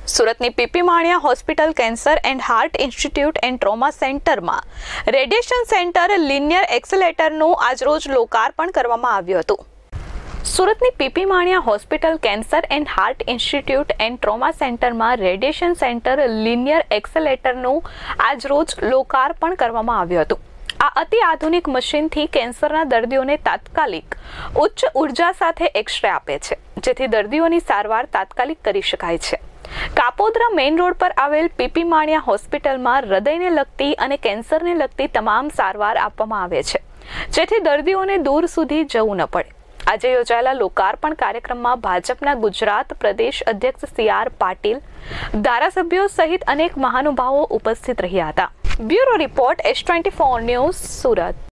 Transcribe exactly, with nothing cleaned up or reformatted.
સુરતની P P Maniya hospital cancer and heart institute and trauma સેન્ટરમાં radiation centre linear એક્સેલેટરનું આજરોજ લોકાર્પણ કરવામાં આવ્યું હતું. સુરતની P P Maniya hospital cancer and heart institute and trauma સેન્ટરમાં રેડિયેશન સેન્ટર લિનિયર એક્સેલેટરનું આજરોજ લોકાર્પણ કરવામાં આવ્યું હતું. આ અતિ આધુનિક મશીનથી કેન્સરના દર્દીઓને તાત્કાલિક ઉચ્ચ ઉર્જા સાથે એક્સ-રે આપે છે, જેથી દર્દીઓની સારવાર તાત્કાલિક કરી શકાય છે. કાપોદ્રા મેઇન રોડ પર આવેલ પીપી માણિયા હોસ્પિટલમાં હૃદયને લગતી અને કેન્સરને લગતી તમામ સારવાર આપવામાં આવે છે, જેથી દર્દીઓને દૂર સુધી જવું ન પડે. આજે યોજાયેલા લોકાર્પણ કાર્યક્રમમાં ભાજપના ગુજરાત પ્રદેશ અધ્યક્ષ સી આર પાટીલ, ધારાસભ્યો સહિત અનેક મહાનુભાવો ઉપસ્થિત રહ્યા હતા. Bureau report S twenty four news, Surat.